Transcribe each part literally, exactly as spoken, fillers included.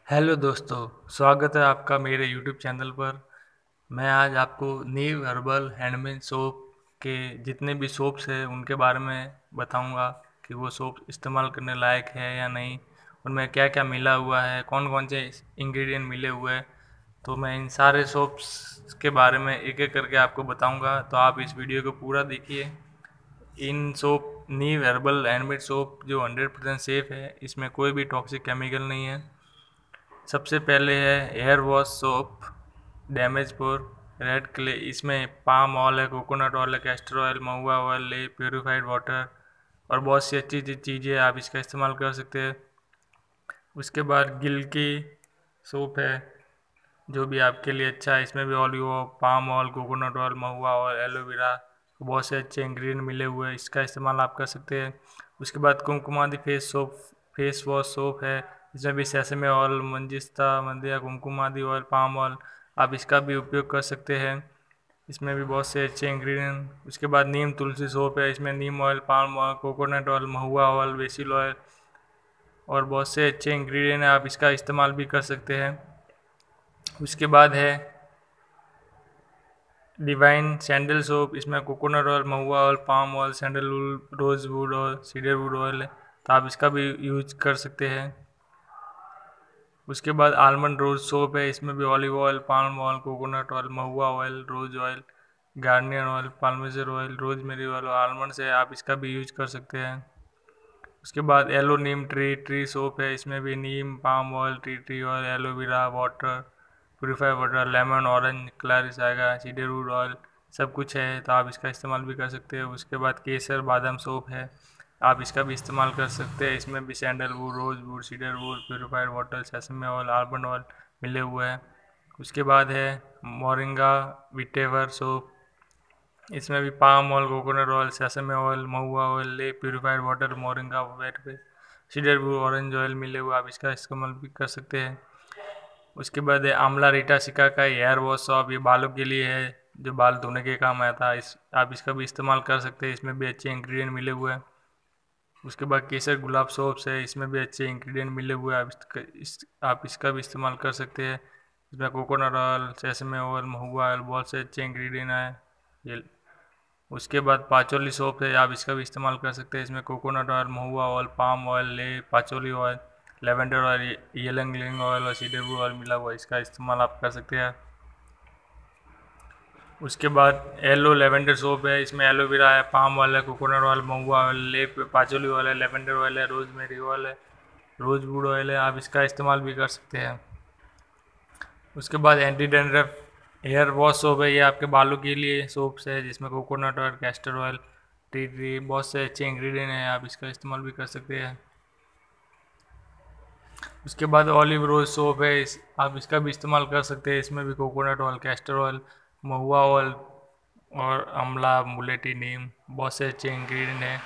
Hello दोस्तों, स्वागत है आपका मेरे यूट्यूब चैनल पर। मैं आज आपको नीव हर्बल हैंडमेड सोप के जितने भी सोप्स हैं उनके बारे में बताऊंगा कि वो सोप इस्तेमाल करने लायक है या नहीं, उनमें क्या क्या मिला हुआ है, कौन कौन से इंग्रेडिएंट मिले हुए हैं। तो मैं इन सारे सोप्स के बारे में एक एक करके आपको बताऊंगा, तो आप इस वीडियो को पूरा देखिए। In soap Neev herbal handmade soap जो हंड्रेड परसेंट सेफ़ है, इसमें कोई भी टॉक्सिक केमिकल नहीं है। सबसे पहले है hair wash soap damage for red clay. इसमें पाम ऑयल है, कोकोनट ऑयल है, कैस्टर ऑयल, महुआ ऑयल है, प्योरीफाइड वाटर और बहुत सी अच्छी अच्छी चीज़ें आप इसका इस्तेमाल कर सकते हैं। उसके बाद गिल्की सोप है जो भी आपके लिए अच्छा है। इसमें भी olive oil, palm oil, coconut oil, महुआ ऑयल, एलोवेरा, बहुत से अच्छे इंग्रेडिएंट मिले हुए हैं, इसका इस्तेमाल आप कर सकते हैं। उसके बाद Kumkumadi face soap face wash soap है। इसमें भी सेसमे ऑयल, मंजिस्ता, मंदिया, कुमकुमादी ऑयल, पाम ऑयल, आप इसका भी उपयोग कर सकते हैं। इसमें भी बहुत से अच्छे इंग्रेडिएंट। उसके बाद नीम तुलसी सोप है। इसमें नीम oil, palm oil, coconut oil, महुआ ऑयल, बेसिल ऑयल और बहुत से अच्छे इंग्रेडिएंट हैं, आप इसका इस्तेमाल भी कर सकते हैं। उसके बाद है डिवाइन सैंडल सोप। इसमें कोकोनट ऑयल, महुआ oil, palm oil, sandalwood, rosewood और सीडरवुड ऑयल है, तो आप इसका भी यूज कर सकते हैं। उसके बाद आलमंड रोज सोप है। इसमें भी olive oil, palm oil, coconut oil, महुआ oil, rose oil, Garnier oil, पाल्मेजर ऑयल, रोजमेरी ऑयल और आलमंड से आप इसका भी यूज कर सकते हैं। उसके बाद एलो नीम ट्री ट्री सोप है। इसमें भी नीम, palm oil, tea tree oil, aloe vera water, purify water, lemon, orange क्लैरिस आएगा, सीडरवुड ऑयल, सब कुछ है, तो आप इसका इस्तेमाल भी कर सकते हैं। उसके बाद केसर बादाम सोप है, आप इसका भी इस्तेमाल कर सकते हैं। इसमें भी sandalwood, rosewood, cedarwood, purified water, sesame oil, almond oil मिले हुए हैं। उसके बाद है मोरिंगा विटेवर सोप। इसमें भी palm oil, coconut oil, sesame oil, महुआ ऑयल, ले प्योरीफाइड वाटर, मोरिंगा वेट पे, सीडरवुड, ऑरेंज ऑयल मिले हुए, आप इसका इस्तेमाल भी कर सकते हैं। उसके बाद है आंवला रीटा सिका का हेयर वॉश सोप। ये बालों के लिए है, जो बाल धोने के काम आता है, इस आप इसका भी इस्तेमाल कर सकते हैं। इसमें भी अच्छे इंग्रेडिएंट मिले हुए हैं। उसके बाद केसर गुलाब सोप्स है। इसमें भी अच्छे इंग्रेडिएंट मिले हुए हैं, आप इसका इस, आप इसका भी इस्तेमाल कर सकते हैं। इसमें कोकोनट ऑयल, सेसमे ऑयल, महुआ ऑयल, बहुत से अच्छे इंग्रेडिएंट हैं ये। उसके बाद पाचोली सोप है, आप इसका भी इस्तेमाल कर सकते हैं। इसमें कोकोनट ऑयल, महुआ ऑयल, पाम ऑयल, ले patchouli oil, lavender oil, ylang ylang oil और सीडरवुड ऑयल मिला हुआ है, इसका इस्तेमाल आप कर सकते हैं। उसके बाद येलो लेवेंडर सोप है। इसमें एलोवेरा है, पाम ऑयल है, कोकोनट ऑयल, महुआ ऑयल, ले पाचोली ऑयल है, लेवेंडर ऑयल है, रोजमेरी ऑयल है, रोजवुड ऑयल है, आप इसका इस्तेमाल भी कर सकते हैं। उसके बाद anti dandruff hair wash soap है। ये आपके बालों के लिए सोप्स है, जिसमें coconut oil, castor oil, tea tree, बहुत से अच्छे इंग्रेडिएंट हैं, आप इसका इस्तेमाल भी कर सकते हैं। उसके बाद ऑलिव रोज सोप है, इस आप इसका भी इस्तेमाल कर सकते हैं। इसमें भी कोकोनट ऑयल, कैस्टर ऑयल, महुआ ऑयल और आंवला, मुलेठी, नीम, बहुत से अच्छे इंग्रेडिएंट हैं।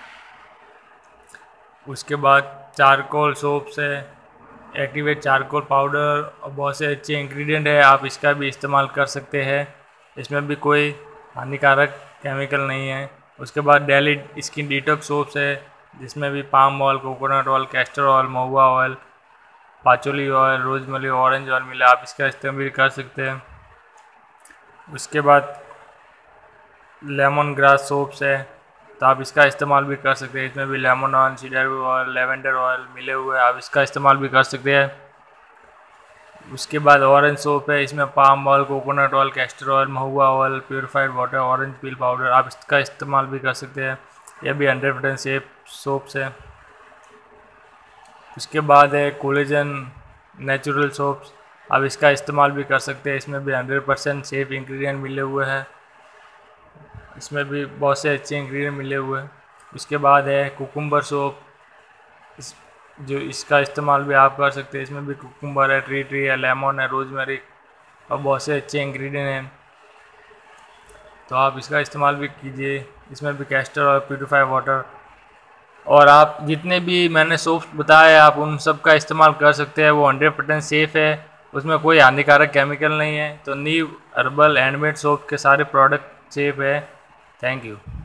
उसके बाद चारकोल सोप्स है, एक्टिवेट चारकोल पाउडर और बहुत से अच्छे इंग्रेडिएंट है, आप इसका भी इस्तेमाल कर सकते हैं। इसमें भी कोई हानिकारक केमिकल नहीं है। उसके बाद डेली स्किन डिटॉक्स सोप्स है, जिसमें भी palm oil, coconut oil, castor oil, महुआ oil, patchouli oil, rosemary, orange oil मिला, आप इसका इस्तेमाल भी कर सकते हैं। उसके बाद लेमन ग्रास सोप्स है, तो आप इसका इस्तेमाल भी कर सकते हैं। इसमें भी lemon oil, cedarwood oil, lavender oil मिले हुए हैं, आप इसका इस्तेमाल भी कर सकते हैं। उसके बाद ऑरेंज सोप है। इसमें palm oil, coconut oil, castor oil, महुआ oil, purified water, orange peel powder, आप इसका इस्तेमाल भी कर सकते हैं। यह भी हंड्रेड परसेंट सेफ सोप्स है। उसके बाद है कोलेजन नेचुरल सोप्स, आप इसका इस्तेमाल भी कर सकते हैं। इसमें भी हंड्रेड परसेंट सेफ इंग्रेडिएंट मिले हुए हैं, इसमें भी बहुत से अच्छे इंग्रेडिएंट मिले हुए हैं। उसके बाद है कुकुम्बर सोप, इस जो इसका इस्तेमाल भी आप कर सकते हैं। इसमें भी कुकुम्बर है, ट्री ट्री है, लेमन है, रोजमेरी और बहुत से अच्छे इंग्रेडिएंट हैं, तो आप इसका इस्तेमाल भी कीजिए। इसमें भी कैस्टर और प्यूरिफाई वाटर और आप जितने भी मैंने सोप्स बताए आप उन सब का इस्तेमाल कर सकते हैं। वो हंड्रेड परसेंट सेफ़ है, उसमें कोई हानिकारक केमिकल नहीं है। तो नीव हर्बल हैंडमेड सोप के सारे प्रोडक्ट सेफ है। Thank you.